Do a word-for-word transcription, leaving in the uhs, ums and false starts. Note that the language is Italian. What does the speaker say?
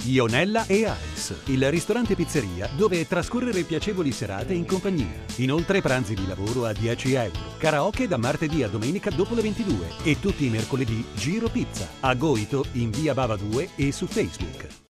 Ionella e Ice, il ristorante pizzeria dove trascorrere piacevoli serate in compagnia. Inoltre pranzi di lavoro a dieci euro, karaoke da martedì a domenica dopo le ventidue e tutti i mercoledì Giro Pizza, a Goito in via Bava due e su Facebook.